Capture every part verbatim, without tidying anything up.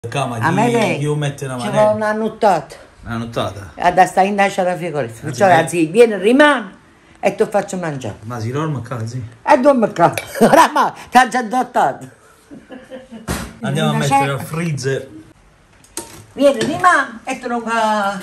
A me lei io metto una ci manella. vuole una nottata. Una nottata? Da sta in lascia la frigorifero. Perciò la zia viene, rimane e ti faccio mangiare. Ma si dorme a casa, sì. E dormi a casa. Ma ti ha già adottato. Andiamo a mettere al freezer. Vieni, rimane e ti do la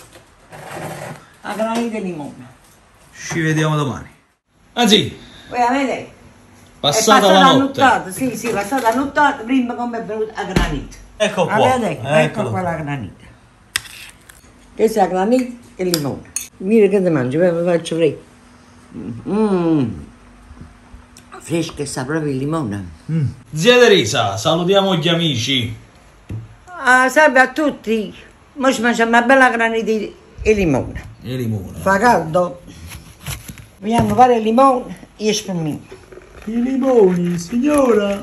granita di limone. Ci vediamo domani. Anzi, Poi a me lei. passata, passata la notte. nottata, sì, sì, passata la nottata prima come è venuta la granita. Ecco qua. Ah, vedi? Ecco Eccolo qua qua. la granita. Questa è la granita e il limone. Mira che ti mangi, poi mi faccio freddo. Mmm. Fresca sta proprio il limone. Mm. Zia Teresa, salutiamo gli amici. Ah, salve a tutti. Ora ci mangiamo una bella granita e limone. E limone. Fa caldo. Vogliamo fare il limone e spremino. I limoni, signora.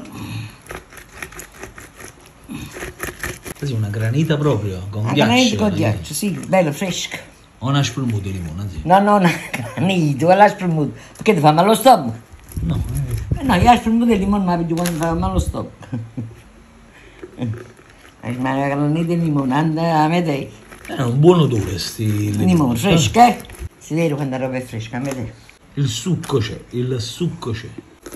Sì, una granita proprio, con La ghiaccio. granita con sì. ghiaccio, sì, bella fresca. O una spremuta di limone, sì. No, no, no, granita, quella spremuta. Perché ti fa male lo stomaco? No, Eh no, io la spremuta di limone ma vedo quando mi fa male lo stomaco. Ma la granita di limone, anda a vedere. è un buon odore sti limoni. Limone fresca, eh? Si vede quando la roba è fresca, a vedere. Il succo c'è, il succo c'è.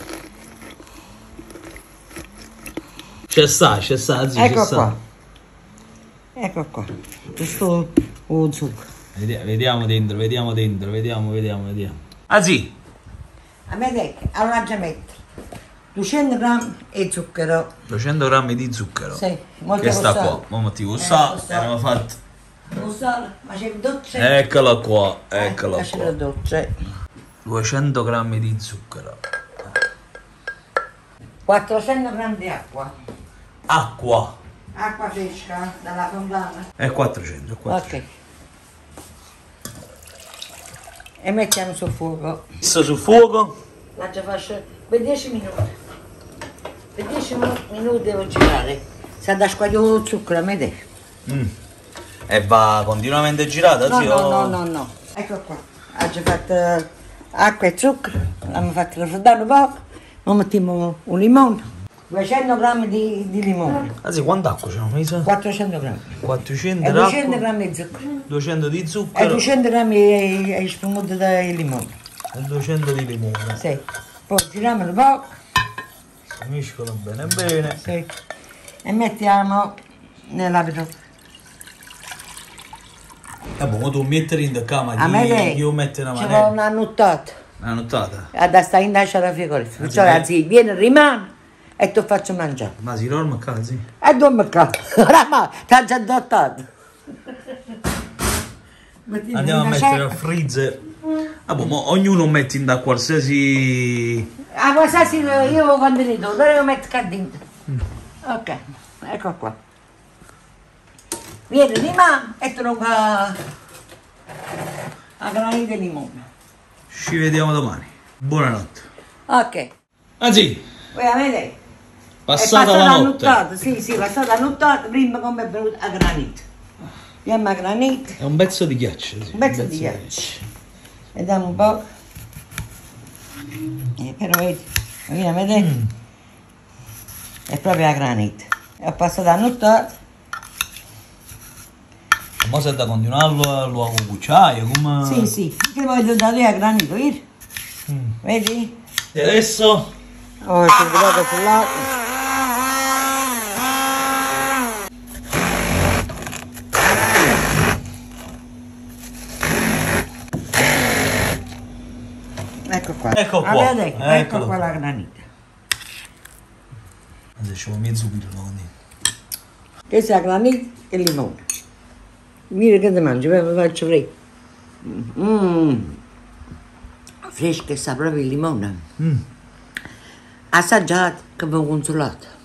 C'è sta, c'è sta, zio, Ecco c'è sta. qua. Ecco qua. Questo oh, zucchero. Vedi- Vediamo dentro, vediamo dentro, vediamo, vediamo, vediamo. Ah sì, A vedere, allora già mettere duecento grammi di zucchero. duecento grammi di zucchero. Sì, molto Che sta col qua, sale. mo ti con Eh, sale, col sale. abbiamo fatto. Lo sale, ma c'è il dolce. Eccola qua, eccola Eh, c'è qua. il dolce. duecento grammi di zucchero. quattrocento grammi di acqua. Acqua. Acqua fresca dalla fontana. È quattrocento, quattrocento. Ok. E mettiamo sul fuoco. Messo sul fuoco. La già faccio per dieci minuti. Per dieci minuti devo girare. Se da squaglio il zucchero, vedi? Mm. E va continuamente girata, No, zio? no, no, no, no. Ecco qua. Ho già fatto acqua e zucchero. L'abbiamo fatto raffreddare un po'. Ora mettiamo un limone. duecento grammi di, di limone. Ah sì, quanta acqua c'è messo? quattrocento grammi. quattrocento E d'acqua, duecento grammi di zucchero. duecento di E zucchero duecento grammi di spremuto di limone. e duecento di limone. Sì. Poi giriamo un po'. Si mescolano bene bene. Sì. E mettiamo nell'abito. E boh, tu mettere in camera, A me lei io metto una ci vuole manella. una nottata. Una nottata? Da sta in lascia la frigorifero. Perciò sì. la zia viene, rimane e ti faccio mangiare. Ma si dorme a casa, sì? E dormi a casa. Ma ti ha già adottato. Andiamo a mettere al freezer. Ah, boh, mo ognuno mette in da qualsiasi... Ah, qualsiasi io ho contenuto, lo devo mettere qua dentro. Ok, ecco qua. Vieni, rimane e ti do la la granita di limone. Ci vediamo domani. Buonanotte. Ok, Anzi, poi a vedere. passata, è la passata notte. nottata, sì, sì, passata la nottata prima come è venuta la granita. Andiamo a granita, È un pezzo di ghiaccio, sì. un pezzo di ghiaccio. Vediamo un po'. Eh, però vedi, vieni a vedere. Mm. È proprio la granita. È passata la nottata. Ma se da continuarlo, lo cucciaio, come... Sì, sì, che voglio dare a granito, vedi? Mm. Vedi? E adesso... Oh, c'è il brodo sull'acqua. Ecco qua. Ecco qua. Ah, vedi? Ecco Eccolo qua qua. la granita. Adesso ci vuole mezzo chilo, no? Questa è la granita e il limone. Mira che ti mangi, poi mi faccio freddo. Mmm. Fresca sta proprio il limone. Mm. Assaggiato che avevo consolato.